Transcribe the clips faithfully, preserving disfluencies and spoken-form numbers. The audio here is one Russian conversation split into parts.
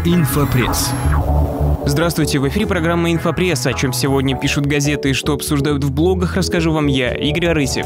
Инфопресс. Здравствуйте, в эфире программа «Инфопресс». О чем сегодня пишут газеты и что обсуждают в блогах, расскажу вам я, Игорь Арысев.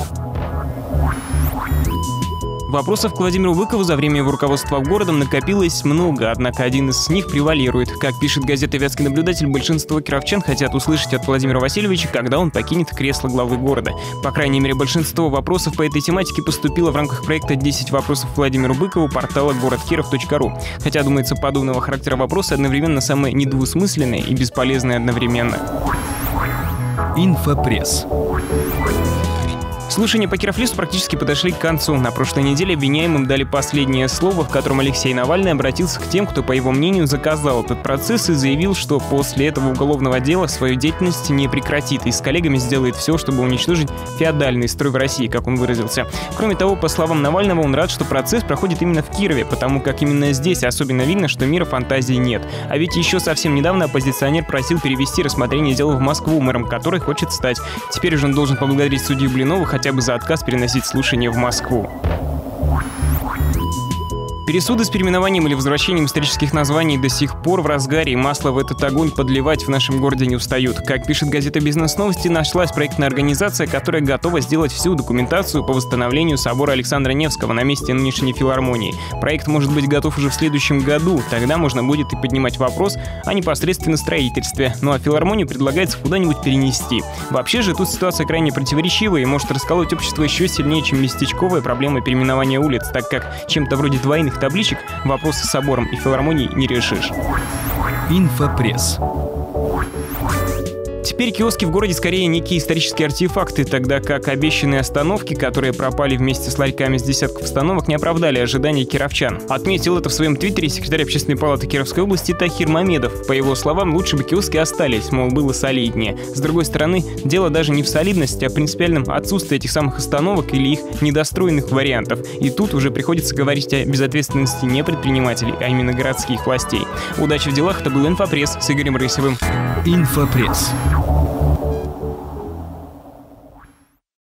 Вопросов к Владимиру Быкову за время его руководства городом накопилось много, однако один из них превалирует. Как пишет газета «Вятский наблюдатель», большинство кировчан хотят услышать от Владимира Васильевича, когда он покинет кресло главы города. По крайней мере, большинство вопросов по этой тематике поступило в рамках проекта «десять вопросов к Владимиру Быкову» портала город киров точка ру. Хотя, думается, подобного характера вопросы одновременно самые недвусмысленные и бесполезные одновременно. Инфопресс. Слушания по Кировлису практически подошли к концу. На прошлой неделе обвиняемым дали последнее слово, в котором Алексей Навальный обратился к тем, кто, по его мнению, заказал этот процесс, и заявил, что после этого уголовного дела свою деятельность не прекратит и с коллегами сделает все, чтобы уничтожить феодальный строй в России, как он выразился. Кроме того, по словам Навального, он рад, что процесс проходит именно в Кирове, потому как именно здесь особенно видно, что мира фантазии нет. А ведь еще совсем недавно оппозиционер просил перевести рассмотрение дела в Москву, мэром которой хочет стать. Теперь уже он должен поблагодарить судью Блинова хотя бы за отказ переносить слушание в Москву. Пересуды с переименованием или возвращением исторических названий до сих пор в разгаре, и масло в этот огонь подливать в нашем городе не устают. Как пишет газета «Бизнес-новости», нашлась проектная организация, которая готова сделать всю документацию по восстановлению собора Александра Невского на месте нынешней филармонии. Проект может быть готов уже в следующем году, тогда можно будет и поднимать вопрос о непосредственно строительстве. Ну а филармонию предлагается куда-нибудь перенести. Вообще же тут ситуация крайне противоречивая и может расколоть общество еще сильнее, чем местечковая проблема переименования улиц, так как чем-то вроде двойных табличек вопросы с собором и филармонией не решишь. Инфопресс. Теперь киоски в городе скорее некие исторические артефакты, тогда как обещанные остановки, которые пропали вместе с ларьками с десятков остановок, не оправдали ожиданий кировчан. Отметил это в своем твиттере секретарь общественной палаты Кировской области Тахир Мамедов. По его словам, лучше бы киоски остались, мол, было солиднее. С другой стороны, дело даже не в солидности, а в принципиальном отсутствии этих самых остановок или их недостроенных вариантов. И тут уже приходится говорить о безответственности не предпринимателей, а именно городских властей. Удачи в делах, это был Инфопресс с Игорем Арысевым. Инфопресс.